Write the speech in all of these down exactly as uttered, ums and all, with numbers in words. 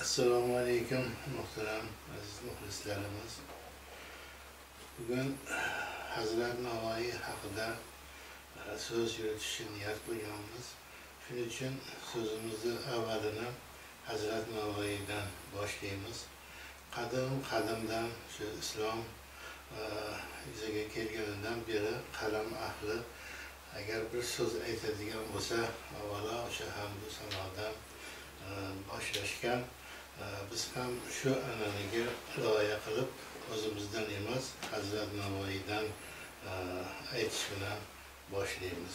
Assalomu alaykum muhtaram aziz muxlislarimiz. Bugun Hazrat Navoiy haqida so'z yuritishni niyat qilganmiz. Shuning uchun so'zimizni avvalini Hazrat Navoiydan boshlaymiz. Qadim qadimdan shu islom yuzaga kelganidan beri qalam ahli agar bir so'z aytadigan bo'lsa, avvalo o'sha hamdu sanodan boshlashgan. Biz ham shu an'anaga rioya qilib o'zimizdan emas, Hazrat Navoiydan aytish bilan boshlaymiz.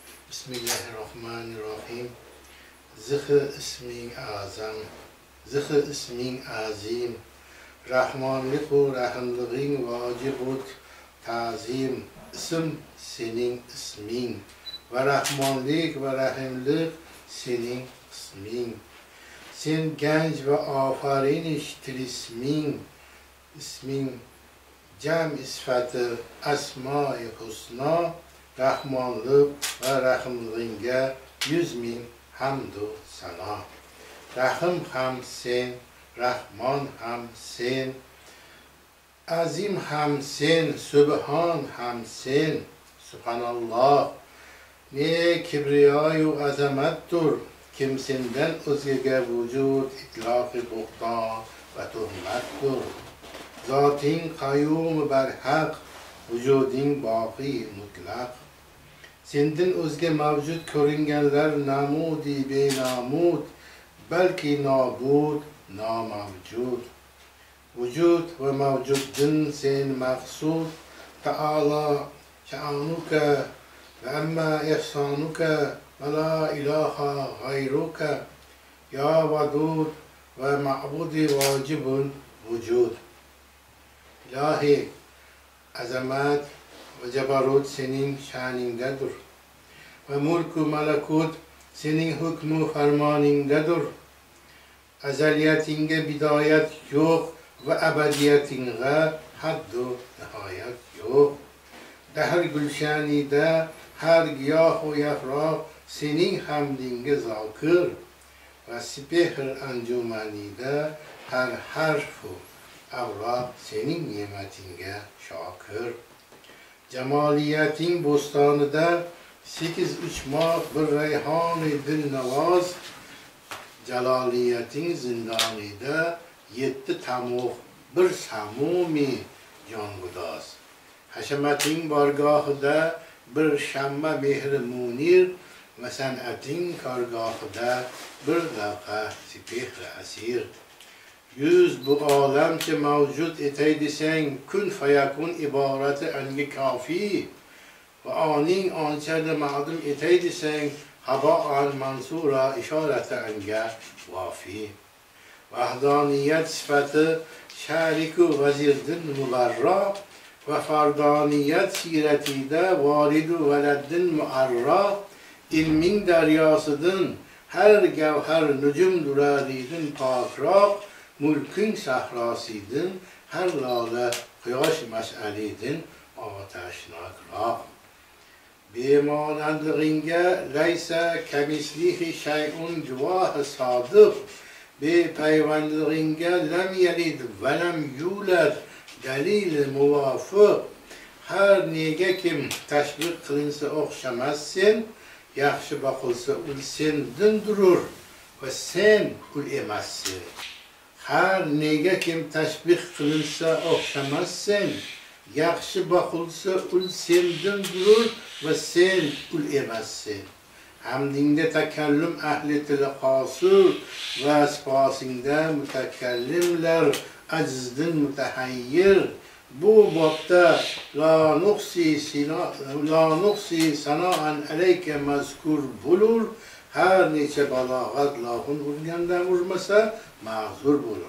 Bismillahirrohmanirrohim. Zikr isming azam, zikr isming azim, rahmonlik va rahimliging vojibut ta'zim. Ism sening isming va rahmonlik va rahimlik sening isming. Sen ganj va ofarinish tilisming, isming jam isfati asmoi husno, rahmonlik va rahimligingga yuz ming hamdu sano. Rahim ham sen, rahmon ham sen, azim ham sen, subhan ham sen. Subhanalloh, ne kibriyoyu azamattur. Kim sendan o'zgaga vujud itloqi bo'xton va tuhmatdir. Zoting qayyum barhaq, vujuding boqiy mutlaq. Sendan o'zga mavjud ko'ringanlar namudi benamud, balki nobud nomavjud. Vujud va mavjuddin sen maqsud, ta'ala sha'nuka va amma ihsonuka va la ilaha g'ayruka ya vadud va ma'budi vojibun vujud. Ilahi, azamat va jabarut sening sha'ningdadir va mulku malakut sening hukmu farmoningdadir. Azaliyatingga bidoyat yo'q va abadiyatingga haddu nihoyat yo'q. Dahr gulshanida har giyoh va yaproq sening hamdingga zokir va sipehr anjumanida har harfu avroq sening ne'matingga shokir. Jamoliyating bo'stonida sekiz uchmoq bir rayhoni dilnavoz, jaloliyating zindonida yetti tamuh bir samumi jongudoz. Hashamating bargohida bir shamma mehri munir va san'ating korgohida bir lavha sipehri asir. Yuz bu olamcha mavjud etay desang, kun fayakun iborati anga kafi va oning onchada ma'lum etay desang, haboan mansura ishorati anga vafi. Vahdoniyat sifati shariku vazirdin mubarro va fardoniyat siratida voridu valaddin muarro. Ilming daryosidan har gavhar nujum duraridin pokroq, mulking sahrosidan har lola quyosh mash'alidin otashnokroq. Bemonandligingga laysa kamislihi shay'un guvoh sodiq, bepayvandligingga lam yalid va lam yulad dalil muvofiq. Har nega kim tashbih qilinsa o'xshamas sen, yaxshi boqilsa ul sendan durur va sen ul emassin. Har nega kim tashbih qilinsa o'xshamas sen, yaxshi boqilsa ul sendan durur va sen ul emassin. Hamdingda takallum ahli tili qosir va asposingda mutakallimlar ajizdin mutahayyir. Bu bobda la nuqsi sino la nuqsi sanoan alayka mazkur bulur. Har necha balog'at lohun urgandan urmasa ma'zur bo'lur.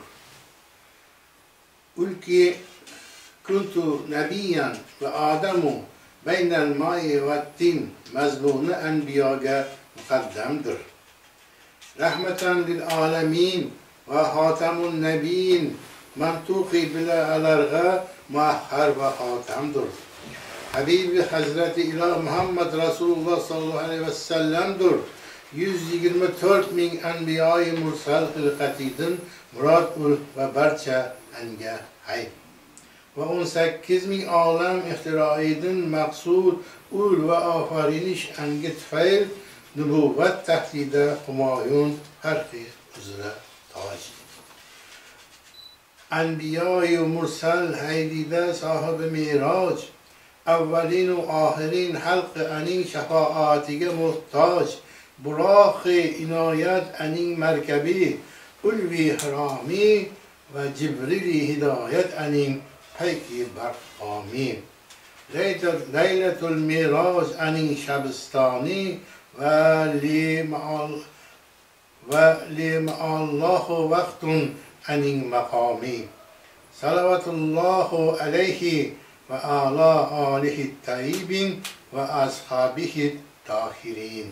Ulki kuntu nabiyan va adamu baynal ma'i va tin mazmuni anbiyoga muqaddamdir. Rahmatan lil alamin va xotamun nabiyin mantuqi bila alarga muahhar va xotamdir. Habibi Hazreti İlah Muhammed Resulullah sallallahu aleyhi ve sellem'dir. yuz yigirma to'rt ming anbiyoyi mursal xilqatidan murod ul va barcha anga hay. Va o'n sakkiz ming olam ixtiroidan maqsud ul va ofarinish anga tufayl nubuvvat tahdida humoyun harqi uzra toj. Anbiyoyi mursal haydida sohibi miroj, avvalin u oxirin halqi aning shafoatiga muhtoj, buroqi inoyat aning markabi, ulvi hiromi va jibrili hidoyat aning payki barqomi. Laylatul miroj aning shabistoni va li ma'al va li ma'allohu vaqtun aning maqomi. Salavatullohu alayhi ve ala alihi tayyibin ve ashabihi tahirin.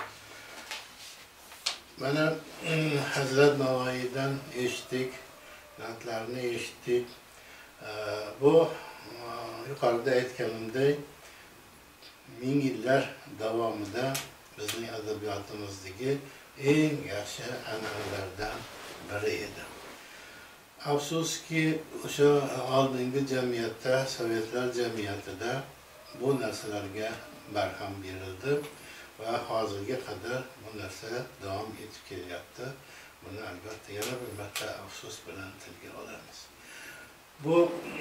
Bana Hazret Navai'den eşittik, natlarını eşittik. Bu yukarıda aytganimdek ming yillar davomida bizning adabiyotimizdagi eng yaxshi an'analardan biri edi. Afsuski o'sha oldingi jamiyatda, sovetlar jamiyatida bu narsalarga barham berildi va hozirga qadar bu narsa davom etib kelyapti. Buni albatta yana bir marta afsus bilan tilga olamiz. Bu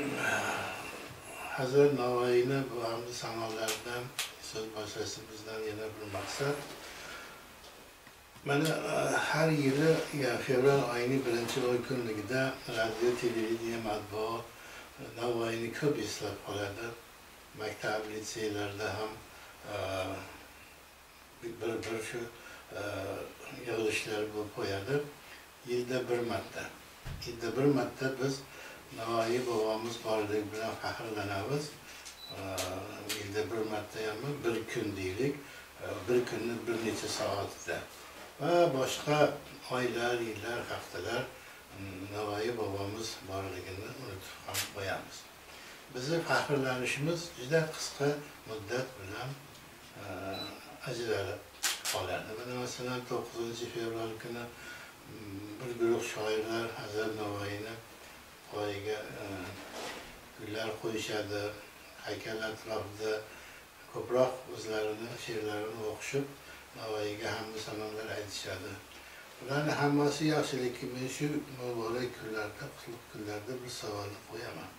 Hazret Navoiyni bu hamda sanolardan so'z boshlashni bizdan yana bir maqsad. Mana har yili fevral oyining birinchi oy kunligida radio, televideniya, matbuot Navoiyni ko'p eslab qoladi. Maktab, litseylarda ham bir bir shu yig'ilishlar bo'lib qo'yadi. Yilda bir marta. Yilda bir marta biz Navoiy bobomiz borligi bilan faxrlanamiz. Yilda bir marta ham bir kun deylik, bir kunni bir necha soatda. Va boshqa oylar, yillar, haftalar Navoiy bobomiz borligini unutib ham qo'yamiz. Bizni faxrlanishimiz juda qisqa muddat bilan ajralib qoladi. Mana masalan to'qqizinchi fevral kuni bir guruh shoirlar Hazrat Navoiyni poyiga gullar qo'yishadi, haykal atrofida ko'proq o'zlarini she'rlarini o'qishib Navoiyga hamdu sanolar aytishadi. Bularning hammasi yaxshiligi. Men shu muborak kunlarda, qutlug' kunlarda bir savolni qo'yaman.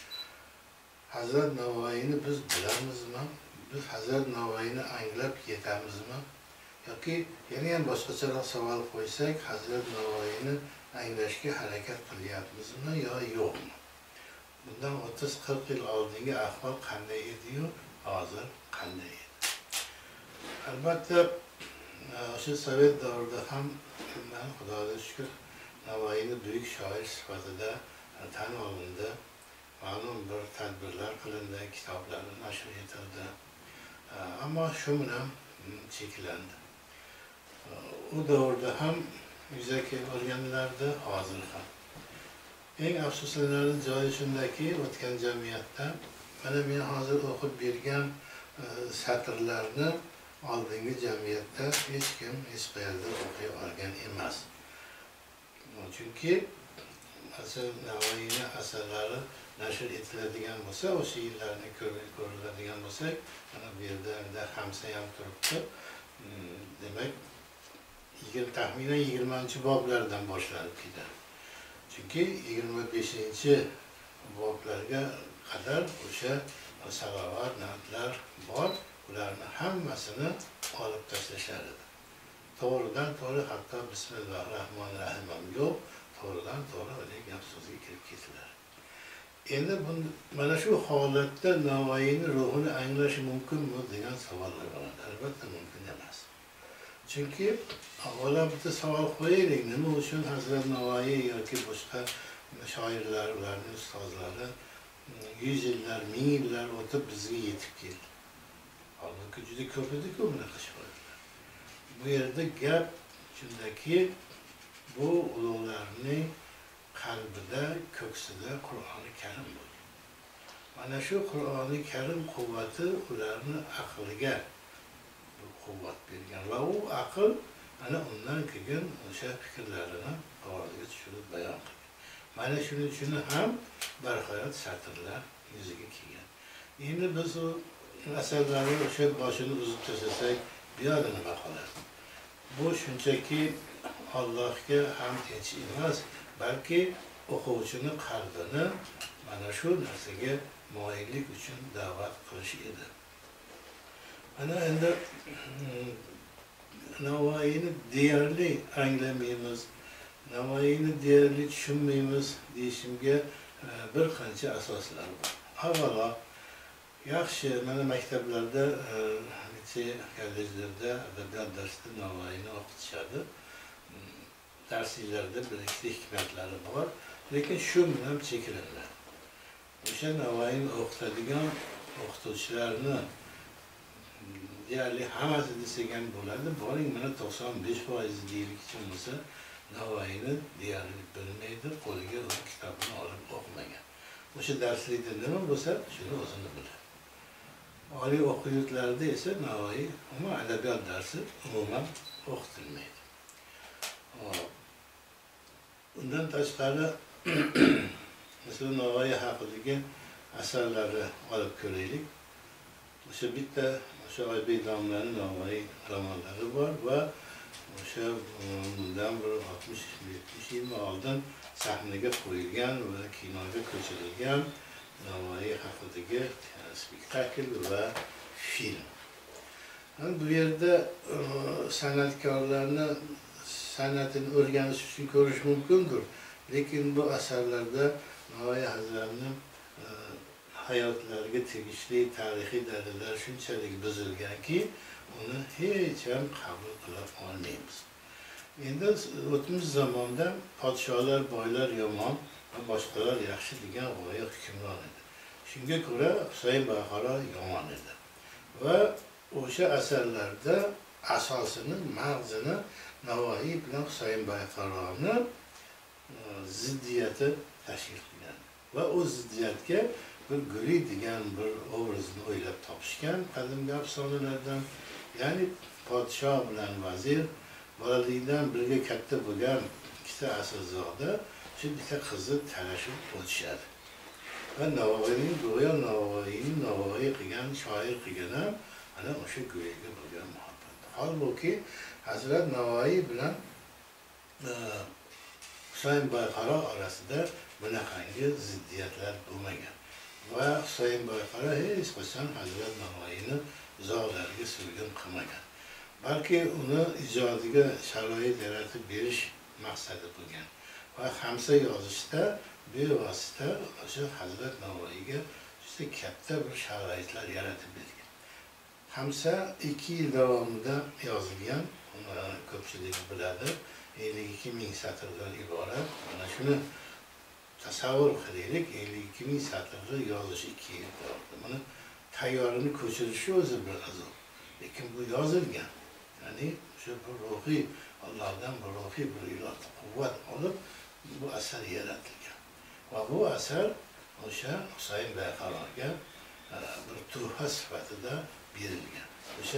Hazrat Navoiyni biz bilamizmi? Biz Hazrat Navoiyni anglab yetamizmi? Yoki yana ham boshqacharoq savol qo'ysak, Hazrat Navoiyni anglashga harakat qilyapmizmi yo yo'qmi? Bundan o'ttiz qirq yil oldingi ahvol qanday edi-yu, hozir qanday edi? Albatta o'sha sovet davrida ham Xudoga shukr Navoiyni buyuk shoir sifatida tan olindi. Ma'lum bir tadbirlar qilindi, kitoblari nashr etildi. Ammo shu bilan cheklandi. U davrda ham yuzaki o'rganlardi, hozir ham. Eng afsuslanarli joyi shundaki, o'tgan jamiyatda mana men hozir o'qib bergan satrlarni oldingi jamiyatda hech kim hech qayerda o'qiy olgan emas. Chunki Navoiyni asarlari nashr etiladigan bo'lsa, o'sha yillarni ko'riladigan bo'lsak, mana bu yerda hamsa ham turibdi. Demak, taxminan yigirmanchi boblardan boshlanib ketadi. Chunki yigirma beshinchi boblarga qadar o'sha salovat, na'tlar bor. Ularni hammasini olib tashlashar edi. To'g'ridan to'g'ri hatto Bismillahirrohmanirrohim ham yo'q, to'g'ridan to'g'ri o'sha gap so'zga kirib ketilar. Endi mana shu holatda Navoiyni ruhini anglash mumkinmi degan savollar bo'ladi. Albatta mumkin emas. Chunki avvalo bitta savol qo'yaylik, nima uchun Hazrat Navoiy yoki boshqa shoirlar, ularning ustozlari yuz yillar, ming yillar o'tib bizga yetib keldi. Halbuki juda ko'p edi-ku bunaqa shoirlar. Bu yerda gap shundaki, bu ulug'larning qalbida, ko'ksida Qur'oni Karim bo'lgan. Mana shu Qur'oni Karim quvvati ularni aqliga, bir quvvat bergan va u aql ana undan keyin o'sha fikrlarini qog'ozga tushirib bayon qilgan. Mana shuning uchun ham barhayot satrlar yuzaga kelgan. Endi biz o asarlarni o'sha boshini uzib tashlasak, bu yoqda nima qoladi? Bu shunchaki Allohga ham aytish emas, balki o'quvchini qalbini mana shu narsaga moyillik uchun da'vat qilish edi. Mana endi Navoiyni deyarli anglamaymiz, Navoiyni deyarli tushunmaymiz deyishimga bir qancha asoslar bor. Avvalo, yaxshi mana maktablarda, litsey, kollejlarda, adabiyot darsida Navoiyni o'qitishadi. Darsliklarda bir ikkita hikmatlari bor, lekin shu bilan cheklanadi. O'sha Navoiyni o'qitadigan o'qituvchilarni deyarli hammasi desak ham bo'ladi. Boring mana to'qson besh foiz deylik bo'lsa, Navoiyni deyarli bilmaydi, qo'liga o'z kitobini olib o'qimagan. O'sha darslikda nima bo'lsa, shuni o'zini biladi. Oliy o'quv yurtlarida esa Navoiy umuman adabiyot darsi umuman o'qitilmaydi. Undan tashqari masalan Navoiy haqidagi asarlarni olib ko'raylik. O'sha bitta o'sha Oybek domlaning Navoiy romanlari bor va o'sha bundan bir oltmish yetmish yil oldin sahnaga qo'yilgan va kinoga ko'chirilgan Navoiy haqidagi spektakl va film. Bu yerda san'atkorlarni san'atini o'rganish uchun ko'rish mumkindir, lekin bu asarlarda Navoiy hazratlarining hayotlariga tegishli tarixiy dalillar shunchalik buzilganki, uni hech ham qabul qila olmaymiz. Endi o'tmish zamonda podsholar, boylar yomon va boshqalar yaxshi degan g'oya hukmron edi. Shunga ko'ra Husayn Bayqaro yomon edi. Va o'sha asarlarda asosini, mag'zini Navoiy bilan Husayn Bayqaroni ziddiyati tashkil qilgan. Va o ziddiyatga bir Guli degan bir obrazni o'ylab topishgan qadimgi afsonalardan. Ya'ni podshoh bilan vazir bolalikdan birga katta bo'lgan ikkita asilzoda shu bitta qizni talashib o'tishadi. Va Navoiyning go'yo Navoiyni Navoiy qilgan, shoir qilgan ham ana o'sha Guliga bo'lgan muhabbat. Holbuki Hazrat Navoiy bilan Husayn Bayqaro orasida bunaqangi ziddiyatlar bo'lmagan. Va Husayn Bayqaro hech qachon Hazrat Navoiyni zog'lariga surgun qilmagan. Balki uni ijodiga sharoit yaratib berish maqsadi bo'lgan. Va Hamsa yozishda bevosita o'sha Hazrat Navoiyga juda katta bir sharoitlar yaratib bergan. Hamsa ikki yil davomida yozilgan, ko'pchilik biladi, ellik ikki ming satrdan iborat. Mana shuni tasavvur qilaylik, ellik ikki ming satrni yozish ikki yil davomida. Buni tayyorini ko'chirishi o'zi bir azob. Lekin bu yozilgan. Ya'ni o'sha bir ruhiy, Allohdan bir ruhiy bir ilohiy quvvat olib bu asar yaratilgan. Va bu asar o'sha Husayn Bayqaroga bir tuhfa sifatida berilgan. O'sha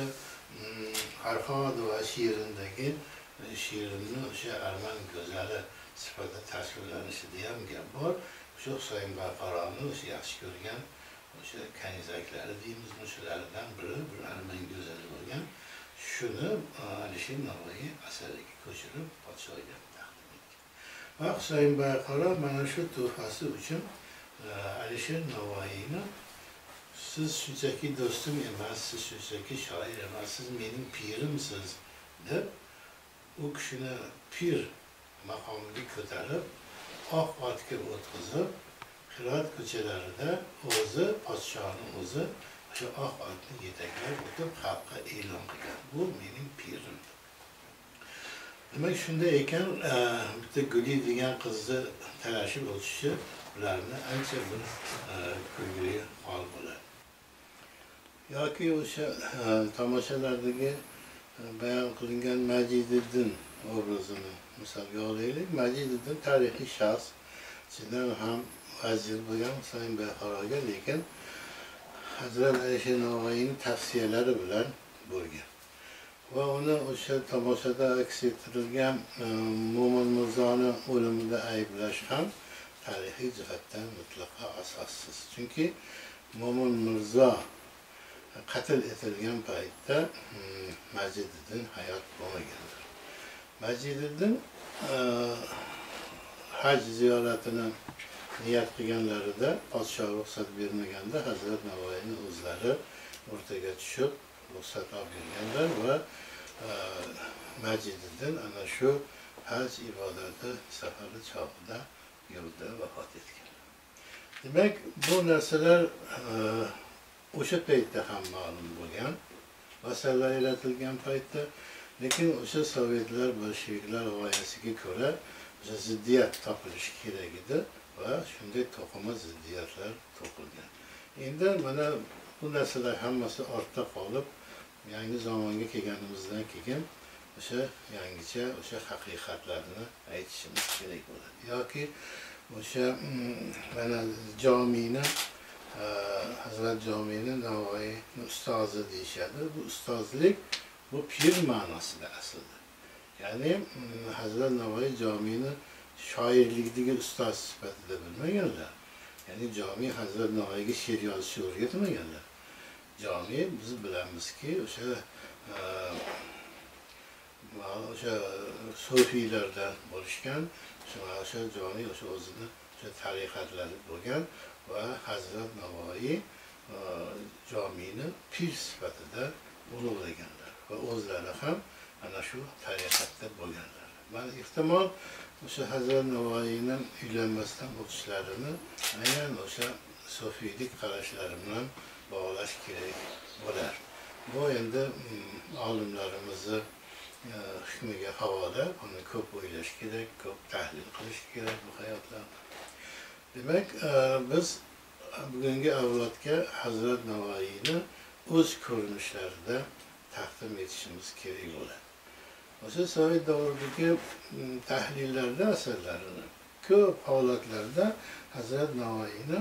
Farhod va she'rindagi she'rini o'sha arman go'zali sifatida tasvirlanishida ham gap bor. O'sha Husayn Bayqaroni o'sha yaxshi ko'rgan o'sha kanizaklari deymiz, shulardan biri bir arman go'zali bo'lgan. Shuni Alisher Navoiy asariga ko'chirib podshohga taqdim etgan. Va Husayn Bayqaro mana shu tuhfasi uchun Alisher Navoiyni siz shunchaki do'stim emas, siz shunchaki shoir emas, siz mening pirimsiz deb u kishini pir maqomiga ko'tarib, oq otga o'tqizib, Hirot ko'chalarida o'zi podshohning o'zi o'sha oq otni yetaklab o'tib xalqqa e'lon qilgan. Bu mening pirim. Demak, shunday ekan, bitta Guli degan qizni talashib o'tishi ularni ancha bir kulgili hol bo'ladi. Yoki o'sha tomoshalardagi bayon qilingan Majididdin obrazini misolga olaylik. Majididdin tarixiy shaxs, chindan ham vazir bo'lgan Husayn Bayqaroga, lekin Hazrat Alisher Navoiyning tavsiyalari bilan bo'lgan. va uni o'sha tomoshada aks ettirilgan Mo'min Mirzoni o'limida ayblash ham tarixiy jihatdan mutlaqo asossiz. Chunki Mo'min Mirzo qatl etilgan paytda Majdiddin hayot bo'lmagandir. Majdiddin haj ziyoratini niyat qilganlarida podshoh ruxsat bermaganda Hazrat Navoiyning o'zlari o'rtaga tushib ruxsat olganlar va Majdiddin ana shu haj ibodati safari chog'ida yo'lda vafot etgan. Demak, bu narsalar o'sha paytda ham ma'lum bo'lgan, vasallar yaratilgan paytda, lekin o'sha sovetlar, bolsheviklar g'oyasiga ko'ra o'sha ziddiyat topilishi kerak edi va shunday to'qima ziddiyatlar to'qilgan. Endi mana bu narsalar hammasi ortda qolib, yangi zamonga kelganimizdan keyin o'sha yangicha o'sha haqiqatlarni aytishimiz kerak bo'ladi. Yoki o'sha mana Jomiyni Hazrat Jomiyni Navoiyni ustozi deyishadi. Bu ustozlik bu pir ma'nosida aslida. Ya'ni Hazrat Navoiy Jomiyni shoirlikdagi ustoz sifatida bilmaganlar. Ya'ni Jomiy Hazrat Navoiyga she'r yozishni o'rgatmaganlar. Jomiy biz bilamizki o'sha o'sha sufiylardan bo'lishgan, o'sha Jomiy o'sha o'zini o'sha tariqatlari bo'lgan va Hazrat Navoiy Jomiyni pir sifatida ulug'laganlar va o'zlari ham ana shu tariqatda bo'lganlar. Men ehtimol o'sha Hazrat Navoiyning uylanmasdan o'tishlarini aynan o'sha sufiylik qarashlari bilan bog'lash kerak bo'lar. Bu endi olimlarimizni hukmiga havola, buni ko'p o'ylash kerak, ko'p tahlil qilish kerak bu hayotlarni. Demak, biz bugungi avlodga Hazrat Navoiyni o'z ko'rinishlarida taqdim etishimiz kerak bo'ladi. O'sha sovet davridagi tahlillarda asarlarini ko'p holatlarda Hazrat Navoiyni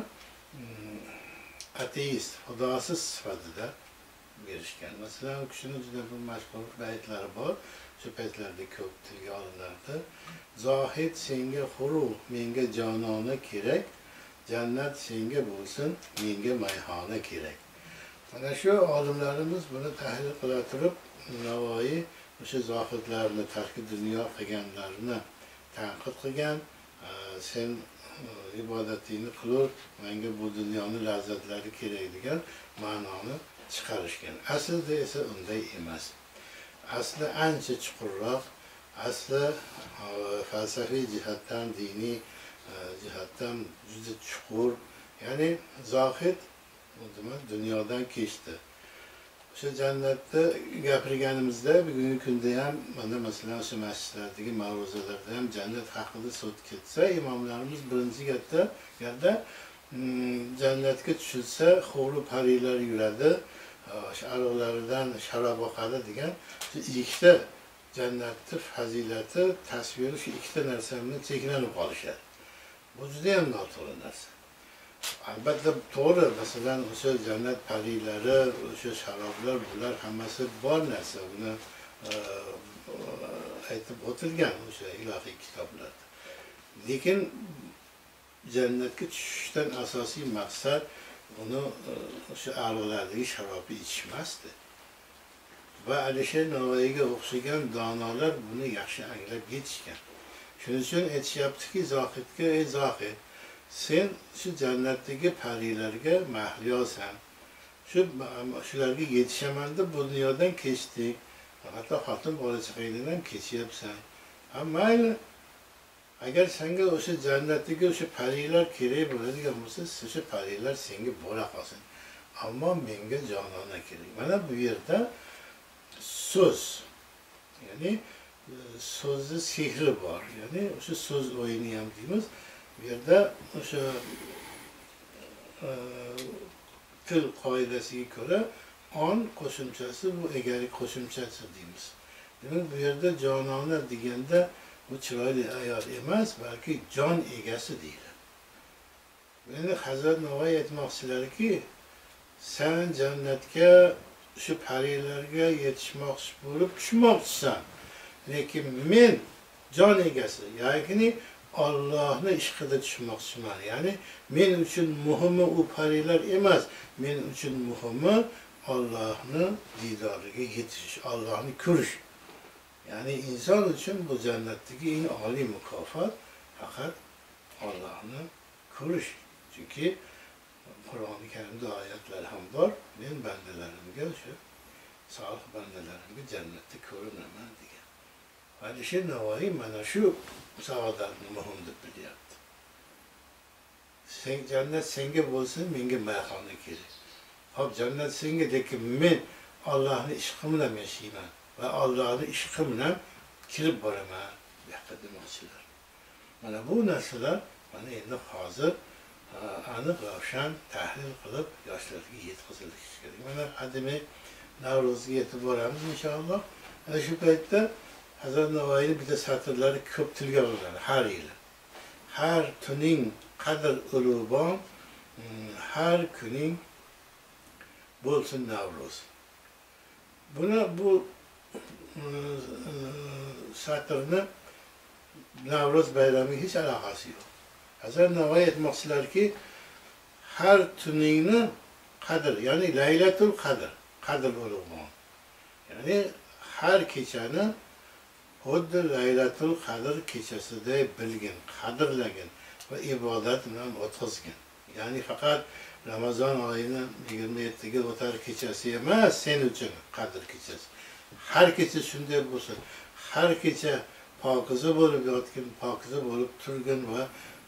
ateist, xudosiz sifatida berishgan. Masalan, u kishining juda bir mashhur baytlari bor. Shu paytlarda ko'p tilga olinardi. Zohid senga huru, menga jonona kerak, jannat senga bo'lsin, menga mayxona kerak. Mana shu olimlarimiz buni tahlil qila turib, Navoiy o'sha zohidlarni tarki dunyo qilganlarini tanqid qilgan, sen ibodatingni qilur, menga bu dunyoning lazzatlari kerak degan ma'noni chiqarishgan. Aslida esa unday emas. Asli ancha chuqurroq, asli falsafiy jihatdan, diniy jihatdan juda chuqur. Ya'ni zohid dunyodan kechdi. O'sha jannatda gapirganimizda bugungi kunda ham mana masalan o'sha masjidlardagi ma'ruzalarda ham jannat haqida so'z ketsa, imomlarimiz birinchi gapda yerda jannatga tushilsa, huri parilar yuradi, ariqlaridan sharob oqadi degan ikkita jannatning fazilati tasviri shu ikkita narsa bilan cheklanib qolishadi. Bu juda ham noto'g'ri narsa. Albatta to'g'ri, masalan o'sha jannat parilari, o'sha sharoblar, bular hammasi bor narsa, buni aytib o'tilgan o'sha ilohiy kitoblarda. Lekin jannatga tushishdan asosiy maqsad uni o'sha ariqlardagi sharobni ichishmasdi. Va Alisher Navoiyga o'xshagan donolar buni yaxshi anglab yetishgan. Shuning uchun aytishyaptiki, zohidga, ey zohid, sen shu jannatdagi parilarga mahliyosan. Shu shularga yetishaman deb bu dunyodan kechding. Hatto xotin bola chaqangdan ham kechyapsan. Ha mayli. Agar senga o'sha jannatdagi o'sha parilar kerak bo'ladigan bo'lsa, o'sha parilar senga bo'la qolsin. Ammo menga jonona kerak. Mana bu yerda so'z, ya'ni so'zni sehri bor. Ya'ni o'sha so'z o'yini ham deymiz. Bu yerda o'sha til qoidasiga ko'ra on qo'shimchasi bu egalik qo'shimchasi deymiz. Demak, bu yerda jonona deganda bu chiroyli ayol emas, balki jon egasi deydi. Endi Hazrat Navoiy aytmoqchilarki, sen jannatga shu parilarga yetishmoqchi bo'lib tushmoqchisan. Lekin men jon egasi, ya'ni Allohni ishqida tushmoqchiman. Ya'ni men uchun muhimi u parilar emas, men uchun muhimi Allohni diydoriga yetish, Allohni ko'rish. Ya'ni inson uchun bu jannatdagi eng oliy mukofot faqat Allohni ko'rish. Chunki Qur'oni Karimda oyatlar ham bor. Men bandalarimga, o'sha solih bandalarimga jannatda ko'rinaman degan. Alisher Navoiy mana shu saodatni muhim deb bilyapti. Sen jannat senga bo'lsin, menga mayxona kerak. Hop jannat senga, lekin men Allohning ishqi bilan yashayman va Allohning ishqi bilan kirib boraman buyoqqa demoqchilar. Mana bu narsalar mana endi hozir aniq ravshan tahlil qilib yoshlarga yetkazilishi kerak. Mana hademay Navro'zga yetib boramiz inshaalloh. Ana shu paytda Hazrat Navoiyning bitta satrlari ko'p tilga olinadi har yili. Har tuning qadr ulug'bon, har kuning bo'lsin Navro'z. Buni bu satrni Navro'z bayramiga hech aloqasi yo'q. Hazrat Navoiy aytmoqchilarki, har tuningni qadr, ya'ni Laylatul Qadr, qadr ulug'bon. Ya'ni har kechani xuddi Laylatul Qadr kechasiday bilgin, qadrlagin va ibodat bilan o'tkazgin. Ya'ni faqat Ramazon oyini yigirma yettiga o'tar kechasi emas, sen uchun qadr kechasi. Har kecha shunday bo'lsin. Har kecha pokiza bo'lib yotgin, pokiza bo'lib turgin va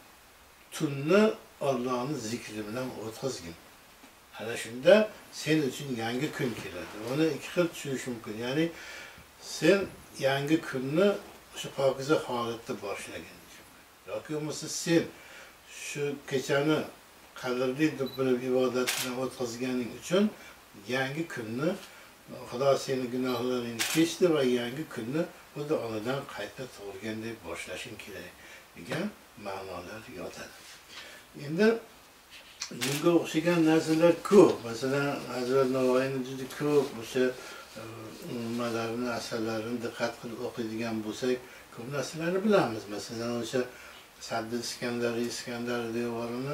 tunni Allohning zikri bilan o'tkazgin. Ana shunda sen uchun yangi kun keladi. Uni ikki xil tushunish mumkin. Ya'ni sen yangi kunni shu pokiza holatda boshlagin. Yoki bo'lmasa sen shu kechani qadrli deb bilib ibodat bilan o'tkazganing uchun yangi kunni Xudo seni gunohlaringni kechdi va yangi kunni xuddi onadan qayta tug'ilgandek boshlashing kerak degan ma'nolar yotadi. Endi bunga o'xshagan narsalar ko'p. Masalan, Hazrat Navoiyning juda ko'p o'sha nimalarni, asarlarini diqqat qilib o'qiydigan bo'lsak, ko'p narsalarni bilamiz. Masalan, o'sha Saddi Iskandar, Iskandar devorini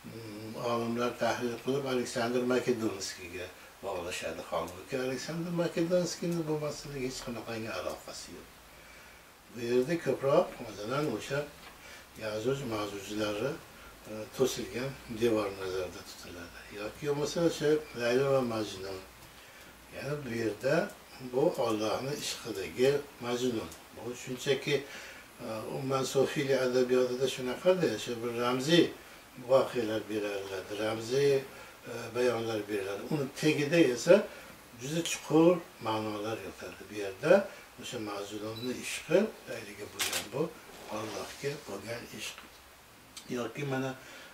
olimlar tahlil qilib Aleksandr Makedonskiyga bog'lashadi. Holbuki Aleksandr Makedonskiyning bu masalaga hech qanaqangi aloqasi yo'q. Bu yerda ko'proq masalan o'sha Yazuj Mavjujlari to'silgan devor nazarda tutiladi. Yoki bo'lmasa o'sha Laylo va Majnun. Ya'ni bu yerda bu Allohning ishqidagi Majnun. Bu shunchaki umman sofiyli adabiyotida shunaqada, o'sha bir ramziy voqealar beriladi, ramziy bayonlar beriladi. Uni tagida esa juda chuqur ma'nolar yotadi. Bu yerda o'sha Majnunning ishqi, Layliga bo'lgan bu Allohga bo'lgan ishq. Yoki mana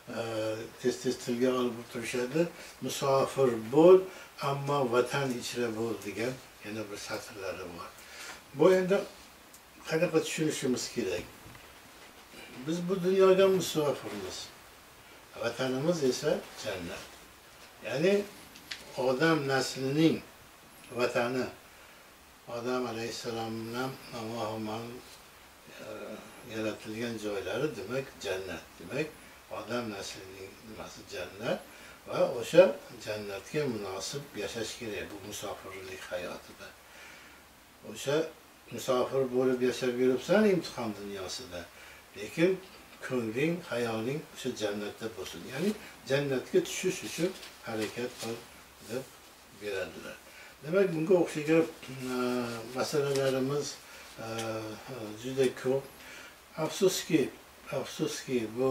tez-tez tilga olib turishadi, musofir bo'l, ammo vatan ichra bo'l degan yana bir satrlari bor. Bu endi qanaqa tushunishimiz kerak? Biz bu dunyoga musofirmiz. Vatanimiz esa jannat. Ya'ni odam naslining vatani Odam alayhissalomdan Allohman yaratilgan joylari demak jannat. Demak, odam naslining nimasi jannat va o'sha jannatga munosib yashash kerak bu musofirlik hayotida. O'sha musofir bo'lib yashab yuribsan imtihon dunyosida. Lekin ko'ngling, hayoling o'sha jannatda bo'lsin. Ya'ni jannatga tushish uchun harakat qil deb beradilar. Demak, bunga o'xshagan masalalarimiz juda ko'p. Afsuski, afsuski bu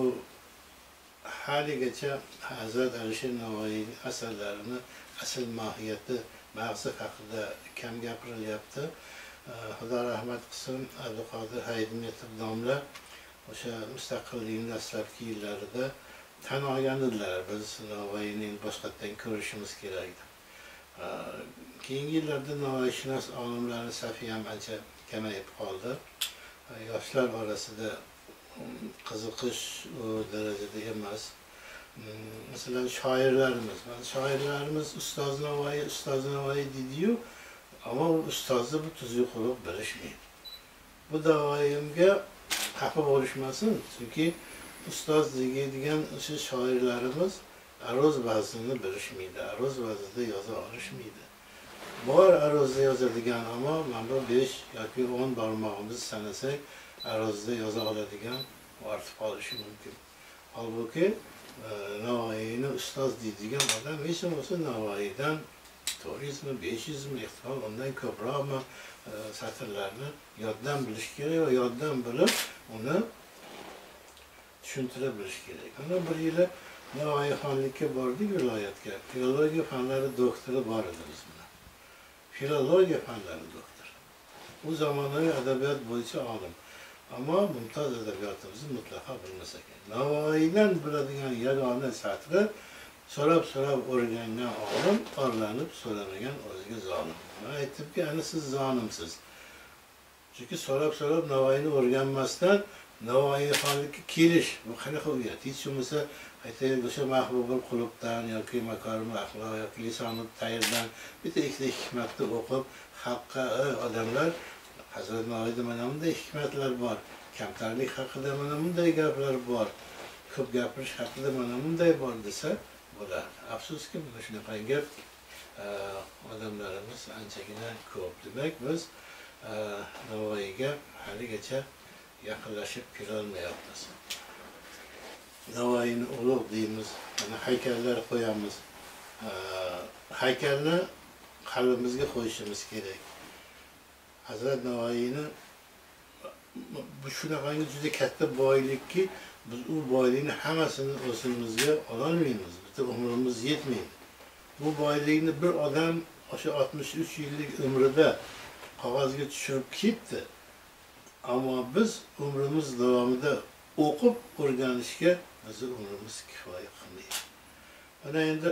haligacha Hazrat Alisher Navoiy asarlarini asl mohiyati, ma'rifat haqida kam gapirilyapti. Xudo rahmat qilsin, Abduqodir Hayitmetov domla o'sha mustaqillikning dastlabki yillarida tan olgan edilar. Biz Navoiyni boshqatdan ko'rishimiz kerak edi. Keyingi yillarda Navoiyshunos olimlarning safi ham ancha kamayib qoldi. Yoshlar orasida qiziqish u darajada emas. masalan shoirlarimiz, shoirlarimiz ustoz Navoiy, ustoz Navoiy deydi-yu, ammo ustozni bu tuzuk quruq bilishmaydi. Bu doimga xafa bo'lishmasin, chunki ustoz degan o'sha shoirlarimiz aroz vaznini bilishmaydi, aroz vaznida yoza olishmaydi. Bor arozda yozadigan, ammo mana bu besh yoki o'n barmog'imiz sanasak arozda yoza oladigan ortib qolishi mumkin. Halbuki Navoiyni ustoz deydigan odam hech bo'lmasa Navoiydan to'rt yuz mi, besh yuz mi, ehtimol undan ko'proqmi satrlarni yoddan bilish kerak va yoddan bilib uni tushuntirib bilish kerak. Ana bir yili Navoiyxonlikka bordik viloyatga. Filologiya fanlari doktori bor edi bizda. Filologiya fanlari doktori. U zamonaviy adabiyot bo'yicha olim. Ammo mumtoz adabiyotimizni mutlaqo bilmasa kerak. Navoiydan biladigan yagona satri so'rab-so'rab o'rgangan olim, orlanib so'ramagan o'ziga zolim. Men aytibki, ana siz zolimsiz. Chunki so'rab-so'rab Navoiyni o'rganmasdan Navoiyxonlikka kelish bu qanaqa uyat? Hech bo'lmasa aytaylik, o'sha Mahbubul Qulubdan yoki Makarimul Axloq yoki Lisonut Tayrdan bitta ikkita hikmatni o'qib, xalqqa odamlar Hazrat Navoiyda mana bunday hikmatlar bor, kamtarlik haqida mana bunday gaplar bor, ko'p gapirish haqida mana bunday bor desa bo'lar. Afsuski, mana shunaqa gap odamlarimiz anchagina ko'p. Demak, biz Navoiyga haligacha yaqinlashib kelolmayapmiz. Navoiyni ulug' deymiz, mana haykallar qo'yamiz. Haykalni qalbimizga qo'yishimiz kerak. Hazrat Navoiyni bu shunaqangi juda katta boylikki, biz u boylikni hammasini o'zimizga ololmaymiz. Bitta umrimiz yetmaydi. Bu boylikni bir odam o'sha oltmish uch yillik umrida qog'ozga tushirib ketdi. Ammo biz umrimiz davomida o'qib o'rganishga bizni umrimiz kifoya qilmaydi. Mana endi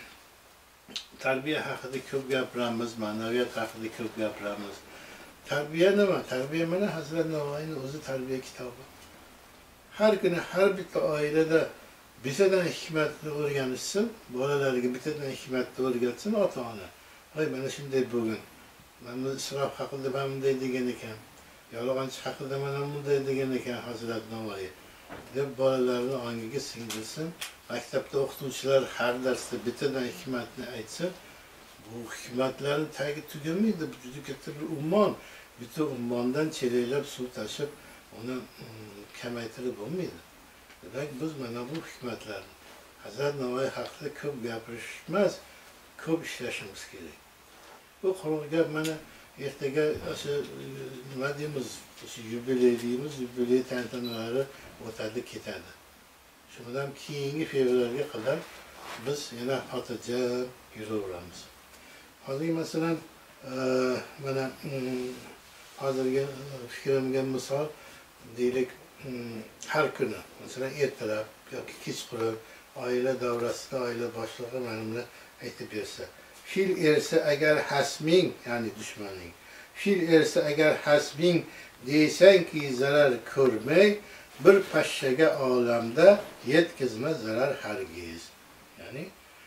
tarbiya haqida ko'p gapiramiz, ma'naviyat haqida ko'p gapiramiz. Tarbiya nima? Tarbiya mana Hazrat Navoiyning o'zi tarbiya kitobi. Har kuni har bitta oilada bittadan hikmatni o'rganishsin, bolalarga bittadan hikmatni o'rgatsin ota-ona. Voy, mana shunday bugun. Mana isrof haqida mana bunday degan ekan. Yolg'onchi haqida mana bunday degan ekan Hazrat Navoiy. Deb bolalarni ongiga singdirsin. Maktabda o'qituvchilar har darsda bittadan hikmatni aytsa, bu hikmatlarning tagi tugamaydi. Bu juda katta bir ummon. Bitta ummondan chelaklab suv tashib, uni kamaytirib bo'lmaydi. Demak, biz mana bu hikmatlarni Hazrat Navoiy haqida ko'p gapirish emas, ko'p ishlashimiz kerak. Bu quruq gap mana ertaga o'sha nima deymiz, o'sha yubiley deymiz, yubiley tantanalari o'tadi, ketadi. Shundan keyingi fevralga qadar biz yana xotirjam yuraveramiz. Hozir masalan mana hozirgi fikrimga misol deylik, har kuni masalan ertalab yoki kechqurun oila davrasida oila boshlig'i mana aytib bersa, fil ersa agar hasming, ya'ni dushmaning, fil ersa agar hasming deysanki zarar ko'rmay, bir pashshaga olamda yetkazma zarar hargiz. Ya'ni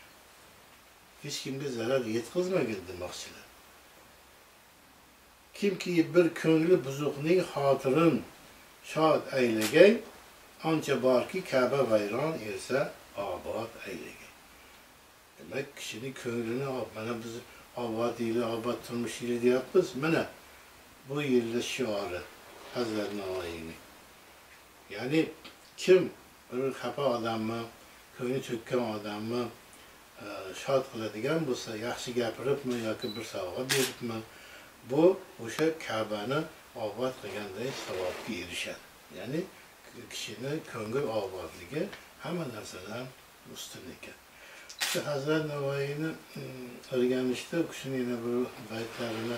hech kimga zarar yetkazmagin demoqchilar. Kimki bir ko'ngli buzuqning xotirin shod aylagay, ancha borki Ka'ba vayron ersa obod aylagay. Demak, kishining ko'nglini mana biz obod yili, obod turmush yili deyapmiz. Mana bu yilda shiori Hazrat Navoiyning. Ya'ni kim bir xafa odammi, ko'ngli cho'kkan odammi shod qiladigan bo'lsa, yaxshi gapiribmi yoki bir sovg'a beribmi, bu o'sha Ka'bani obod qilganday savobga erishadi. Ya'ni kishining ko'ngil obodligi hamma narsadan ustun ekan. Shu Hazrat Navoiyni o'rganishda u kishining yana bir baytlarini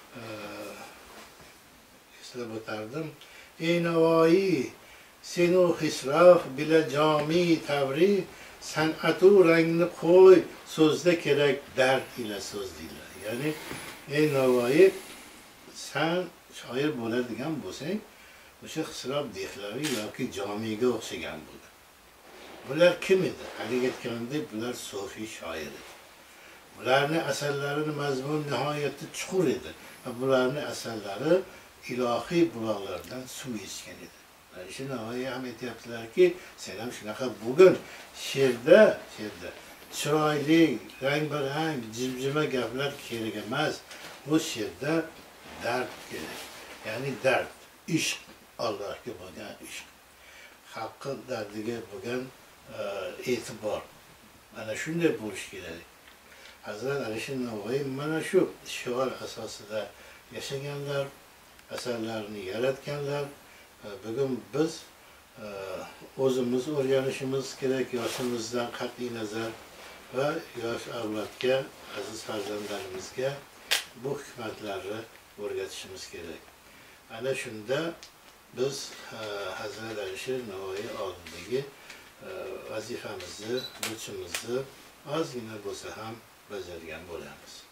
eslab o'tardim. Ey Navoiy, sen o hisraf bila jami tavri, san'atu rangni qo'y, so'zda kerak dard ila so'z deydilar. Ya'ni ey Navoiy, sen shoir bo'ladigan bo'lsang, o'sha hisrof dehlaviy yoki jomiga o'xshagan bo'l. Bular kim edi? Haligi aytganimdek, bular sufiy shoir edi. Bularning asarlarining mazmuni nihoyatda chuqur edi. Va bularning asarlari ilohiy buloqlardan suv ichgan edi. Shu navoiy ham aytyaptilarki, sen ham shunaqa bugun she'rda, she'rda chiroyli, rang-barang, jimjima gaplar kerak emas. Bu she'rda dard kerak. Ya'ni dard, ishq, Allohga bo'lgan ishq, xalqqa dardiga bo'lgan e'tibor. Mana shunday bo'lish kerak. Hazrat Alisher Navoiy mana shu shior asosida yashaganlar, asarlarini yaratganlar. Bugun biz o'zimiz o'rganishimiz kerak, yoshimizdan qat'iy nazar va yosh avlodga, aziz farzandlarimizga bu hikmatlarni o'rgatishimiz kerak. Ana shunda biz Hazrat Alisher Navoiy oldidagi vazifamizni, burchimizni ozgina bo'lsa ham bajargan bo'lamiz.